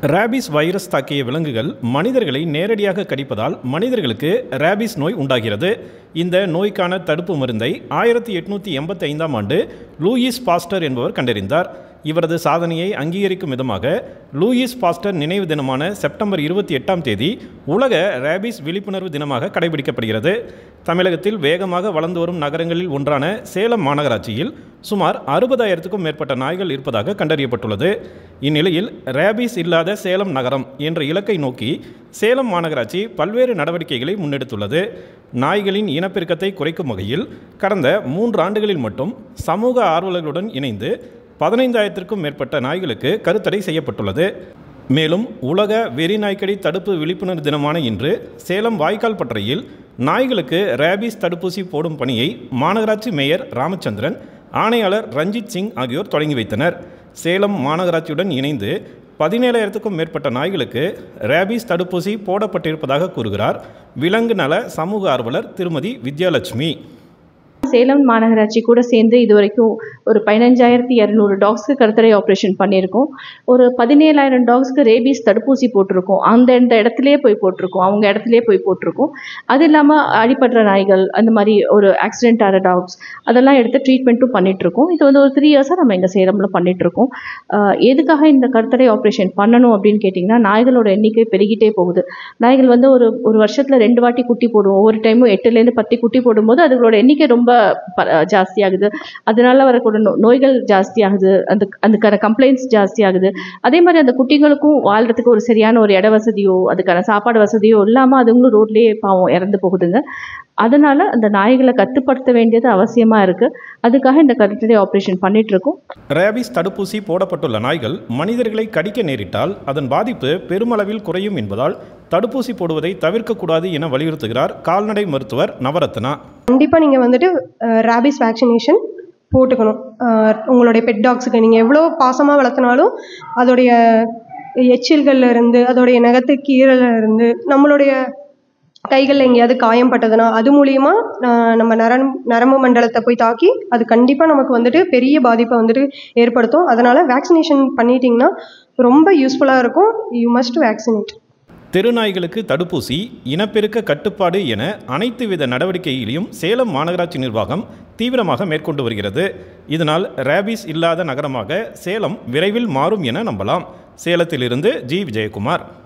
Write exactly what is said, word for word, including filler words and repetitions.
Rabies virus தாக்கிய விலங்குகள் மனிதர்களை நேரடியாக கடிப்பதால் மனிதர்களுக்கு ரேபிஸ் நோய் உண்டாகிறது. இந்த நோய்க்கான தடுப்பு மருந்தை ஆயிரத்தி எட்நூற்றி எண்பத்தி ஐந்தாம் ஆண்டு லூயிஸ் பாஸ்டர் என்பவர் கண்டறிந்தார். இவரது சாதனையை அங்கீகரிக்கும் விதமாக லூயிஸ் பாஸ்டர் நினைவு தினமான செப்டம்பர் இருபத்தி எட்டாம் தேதி உலக ரேபிஸ் விழிப்புணர்வு தினமாக கடைபிடிக்கப்படுகிறது. தமிழகத்தில் வேகமாக வளர்ந்து வரும் நகரங்களில் ஒன்றான சேலம் மாநகராட்சியில் சுமார் அறுபதாயிரத்துக்கும் மேற்பட்ட நாய்கள் இருப்பதாக கண்டறியப்பட்டுள்ளது. இந்நிலையில் ரேபிஸ் இல்லாத சேலம் நகரம் என்ற இலக்கை நோக்கி சேலம் மாநகராட்சி பல்வேறு நடவடிக்கைகளை முன்னெடுத்துள்ளது. நாய்களின் இனப்பெருக்கத்தை குறைக்கும் வகையில் கடந்த மூன்று ஆண்டுகளில் மட்டும் சமூக ஆர்வலர்களுடன் இணைந்து பதினைந்தாயிரத்திற்கும் மேற்பட்ட நாய்களுக்கு கருத்தடை செய்யப்பட்டுள்ளது. மேலும் உலக வெறி நாய்க்கடி தடுப்பு விழிப்புணர்வு தினமான இன்று சேலம் வாய்க்கால் பட்டறையில் நாய்களுக்கு ரேபிஸ் தடுப்பூசி போடும் பணியை மாநகராட்சி மேயர் ராமச்சந்திரன், ஆணையாளர் ரஞ்சித் சிங் ஆகியோர் தொடங்கி வைத்தனர். சேலம் மாநகராட்சியுடன் இணைந்து பதினேழாயிரத்துக்கும் மேற்பட்ட நாய்களுக்கு ரேபிஸ் தடுப்பூசி போடப்பட்டிருப்பதாக கூறுகிறார் விலங்கு நல சமூக ஆர்வலர் திருமதி வித்யாலட்சுமி. சேலம் மாநகராட்சி கூட சேர்ந்து இது வரைக்கும் ஒரு பதினஞ்சாயிரத்தி இரநூறு டாக்ஸ்க்கு கருத்தடை ஆப்ரேஷன் பண்ணியிருக்கோம். ஒரு பதினேழாயிரம் டாக்ஸ்க்கு ரேபிஸ் தடுப்பூசி போட்டிருக்கோம். அந்த இந்த இடத்துலையே போய் போட்டிருக்கோம், அவங்க இடத்துலையே போய் போட்டிருக்கோம். அது இல்லாமல் அடிபடுற நாய்கள், அந்த மாதிரி ஒரு ஆக்சிடென்ட் ஆகிற டாக்ஸ் அதெல்லாம் எடுத்து ட்ரீட்மெண்ட்டும் பண்ணிகிட்ருக்கோம். இது வந்து ஒரு த்ரீ இயர்ஸாக நம்ம எங்கள் சேலமில் பண்ணிகிட்ருக்கோம். எதுக்காக இந்த கருத்தடை ஆப்ரேஷன் பண்ணணும் அப்படின்னு கேட்டிங்கன்னா, நாய்களோட எண்ணிக்கை பெருகிட்டே போகுது. நாய்கள் வந்து ஒரு ஒரு வருஷத்தில் ரெண்டு வாட்டி குட்டி போடும். ஒவ்வொரு டைமும் எட்டுலேருந்து பத்து குட்டி போடும்போது அதுகளோட எண்ணிக்கை ரொம்ப ஜாஸ்தி ஆகுது. அதனால வரக்கூடிய நோய்கள் ஜாஸ்தி ஆகுது, அந்த அதுக்கான கம்ப்ளைண்ட்ஸ் ஜாஸ்தி ஆகுது. அதே மாதிரி அந்த குட்டிகளுக்கும் வாழ்றதுக்கு ஒரு சரியான ஒரு இட வசதியோ அதுக்கான சாப்பாடு வசதியோ இல்லாமல் அதுங்களும் ரோட்லேயே பாவம் இறந்து போகுதுங்க. அதனால அந்த நாய்களை கட்டுப்படுத்த வேண்டியது அவசியமா இருக்கு. அதுக்காக இந்த கருத்தடை ஆப்ரேஷன் பண்ணிட்டு இருக்கோம். ரேபிஸ் தடுப்பூசி போடப்பட்டுள்ள நாய்கள் மனிதர்களை கடிக்க நேரிட்டால் அதன் பாதிப்பு பெருமளவில் குறையும் என்பதால் தடுப்பூசி போடுவதை தவிர்க்கக்கூடாது என வலியுறுத்துகிறார் கால்நடை மருத்துவர் நவரத்னா. கண்டிப்பாக நீங்கள் வந்துட்டு ரேபிஸ் வேக்சினேஷன் போட்டுக்கணும். உங்களுடைய பெட் டாக்ஸுக்கு நீங்கள் எவ்வளோ பாசமாக வளர்த்தினாலும் அதோடைய எச்சில்கள்ல இருந்து அதோடைய நகத்து கீரல இருந்து நம்மளுடைய கைகளில் எங்கேயாவது காயம் பட்டதுன்னா அது மூலியமா நம்ம நரம் நரம்பு மண்டலத்தை போய் தாக்கி அது கண்டிப்பாக நமக்கு வந்துட்டு பெரிய பாதிப்பை வந்துட்டு ஏற்படுத்தும். அதனால வேக்சினேஷன் பண்ணிட்டீங்கன்னா ரொம்ப யூஸ்ஃபுல்லாக இருக்கும். You must vaccinate. தெருநாய்களுக்கு தடுப்பூசி, இனப்பெருக்க கட்டுப்பாடு என அனைத்து வித நடவடிக்கைகளையும் சேலம் மாநகராட்சி நிர்வாகம் தீவிரமாக மேற்கொண்டு வருகிறது. இதனால் ரேபிஸ் இல்லாத நகரமாக சேலம் விரைவில் மாறும் என நம்பலாம். சேலத்திலிருந்து ஜி விஜயகுமார்.